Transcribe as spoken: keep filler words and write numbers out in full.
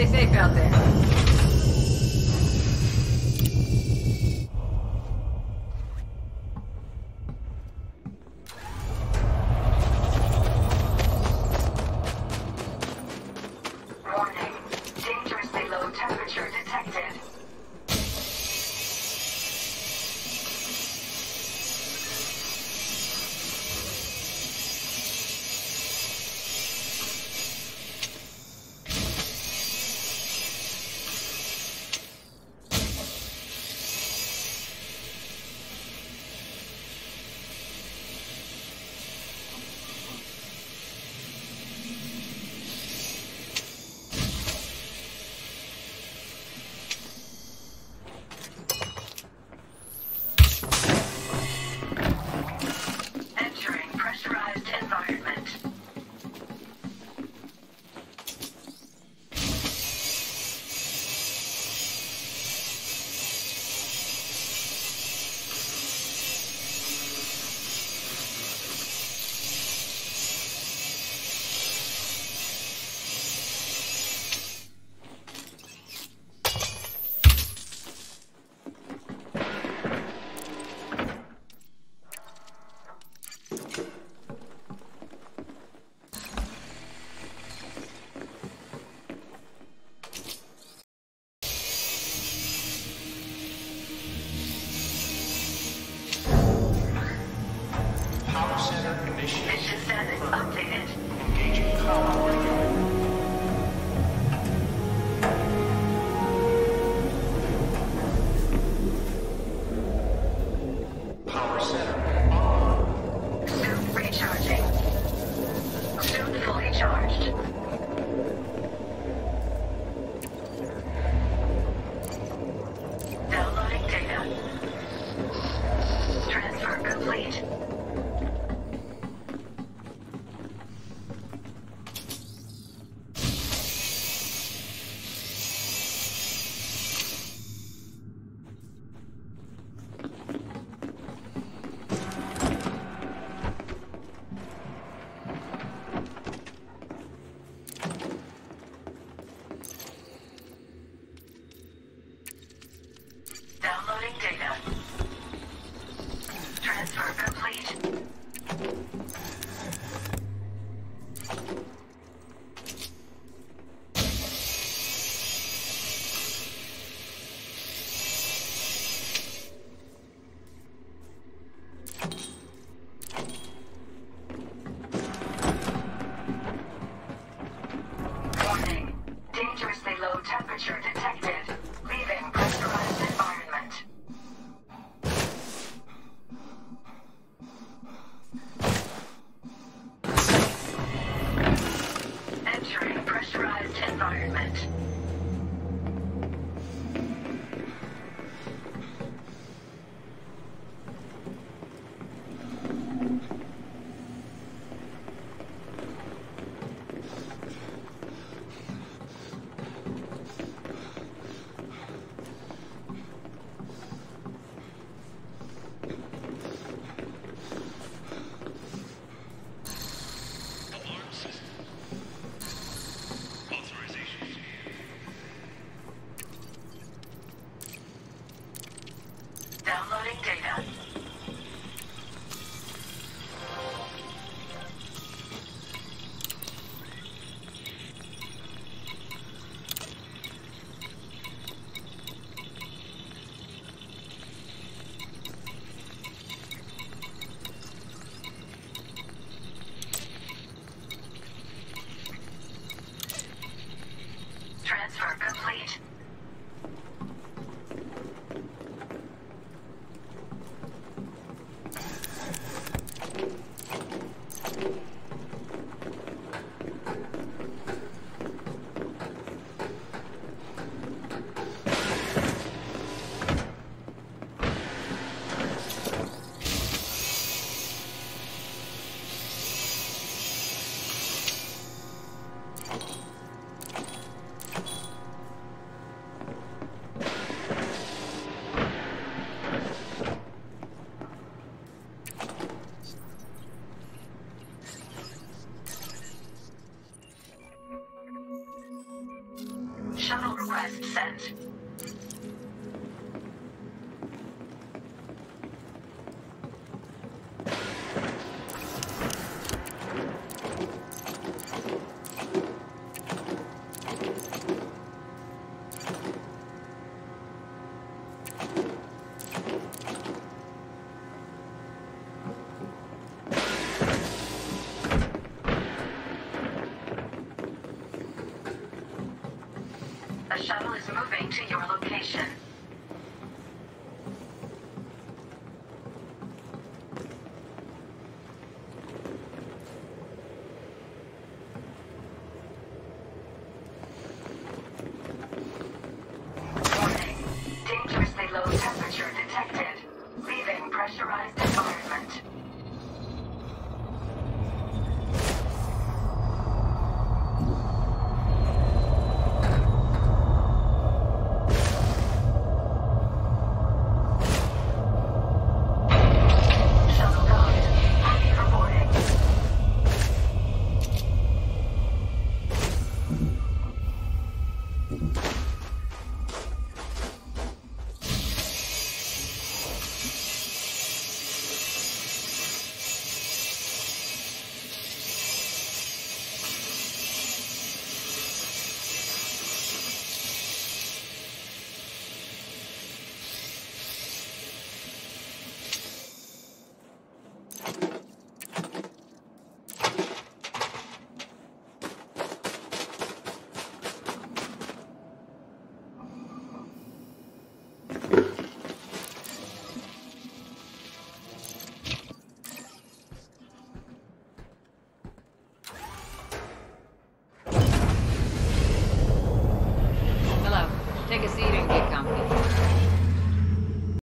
Stay safe out there. Warning. Dangerously low temperature detected. Entering pressurized environment. Power center initiated. Mission status updated. Engaging comm radio. Power center on. Suit recharging. Suit fully charged. Downloading data. Transfer complete. Downloading data. Transfer complete. Warning. Dangerously low temperature detected. Leaving pressurized environment. Entering pressurized environment. Alarm system. Authorization. Downloading data. Transfer complete. Shuttle request sent. The shuttle is moving to your location. Warning. Dangerously low temperature detected. Leaving pressurized environment. Shuttle docked. Ready for boarding. Hello. Take a seat and get comfy.